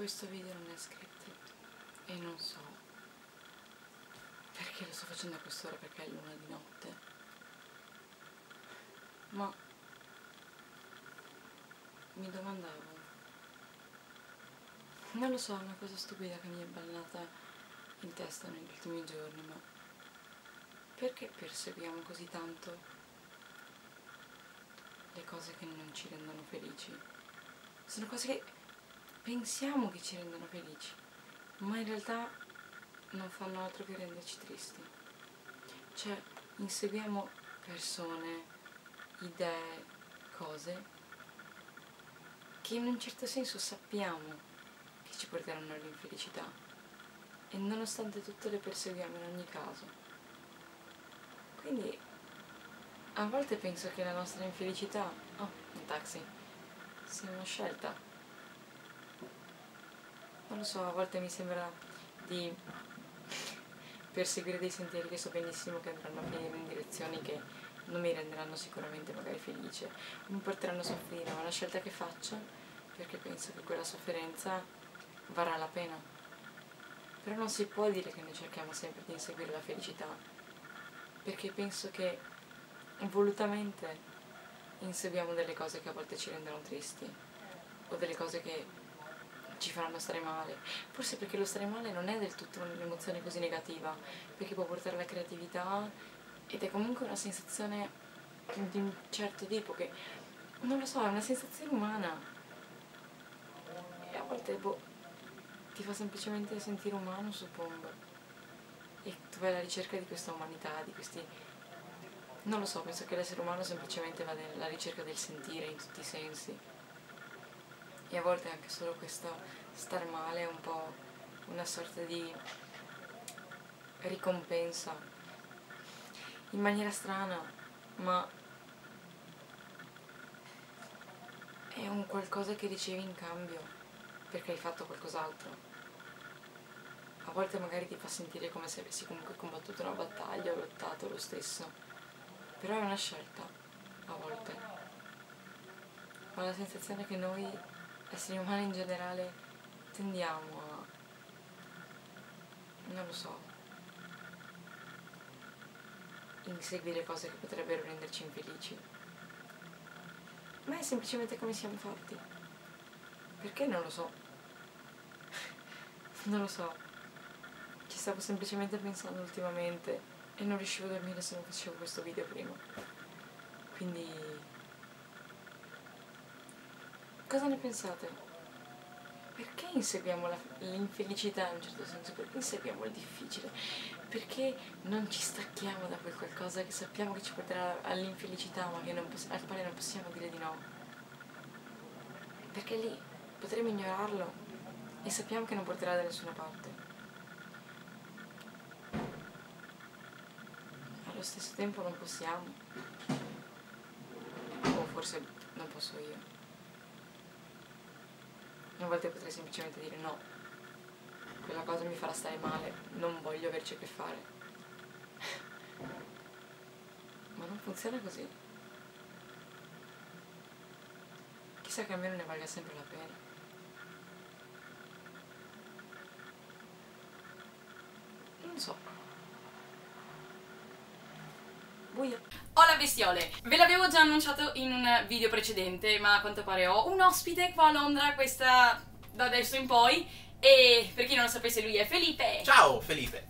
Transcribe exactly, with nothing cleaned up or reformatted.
Questo video non è scripted e non so perché lo sto facendo a quest'ora, perché è l'una di notte, ma mi domandavo, non lo so, è una cosa stupida che mi è ballata in testa negli ultimi giorni, ma perché perseguiamo così tanto le cose che non ci rendono felici? Sono cose che pensiamo che ci rendono felici, ma in realtà non fanno altro che renderci tristi. Cioè, inseguiamo persone, idee, cose che in un certo senso sappiamo che ci porteranno all'infelicità e nonostante tutto le perseguiamo in ogni caso. Quindi a volte penso che la nostra infelicità, oh, un taxi, sia una scelta. Non lo so, a volte mi sembra di perseguire dei sentieri che so benissimo che andranno a finire in direzioni che non mi renderanno sicuramente magari felice, mi porteranno a soffrire, ma la scelta che faccio perché penso che quella sofferenza varrà la pena. Però non si può dire che noi cerchiamo sempre di inseguire la felicità, perché penso che volutamente inseguiamo delle cose che a volte ci rendono tristi o delle cose che ci faranno stare male, forse perché lo stare male non è del tutto un'emozione così negativa, perché può portare alla creatività ed è comunque una sensazione di un certo tipo che, non lo so, è una sensazione umana e a volte boh, ti fa semplicemente sentire umano, suppongo, e tu vai alla ricerca di questa umanità, di questi, non lo so, penso che l'essere umano semplicemente va alla ricerca del sentire in tutti i sensi. E a volte anche solo questo star male è un po' una sorta di ricompensa, in maniera strana, ma è un qualcosa che ricevi in cambio perché hai fatto qualcos'altro. A volte magari ti fa sentire come se avessi comunque combattuto una battaglia o lottato lo stesso, però è una scelta, a volte. Ho la sensazione che noi esseri umani in generale tendiamo a, non lo so, inseguire cose che potrebbero renderci infelici, ma è semplicemente come siamo fatti. Perché non lo so? Non lo so, ci stavo semplicemente pensando ultimamente e non riuscivo a dormire se non facevo questo video prima, quindi cosa ne pensate? Perché inseguiamo l'infelicità in un certo senso? Perché inseguiamo il difficile? Perché non ci stacchiamo da quel qualcosa che sappiamo che ci porterà all'infelicità ma che non al quale non possiamo dire di no? Perché lì potremo ignorarlo e sappiamo che non porterà da nessuna parte. Allo stesso tempo non possiamo, o forse non posso io. A volte potrei semplicemente dire no, quella cosa mi farà stare male, non voglio averci a che fare. Ma non funziona così. Chissà che almeno ne valga sempre la pena. Non so. Buia. Hola bestiole, ve l'avevo già annunciato in un video precedente, ma a quanto pare ho un ospite qua a Londra, questa da adesso in poi, e per chi non lo sapesse lui è Felipe. Ciao Felipe.